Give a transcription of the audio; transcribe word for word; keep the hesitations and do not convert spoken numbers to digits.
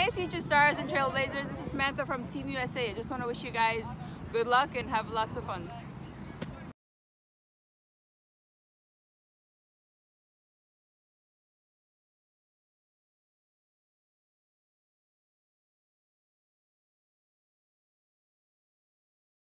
Hi future stars and Trailblazers, this is Samantha from Team U S A. I just want to wish you guys good luck and have lots of fun.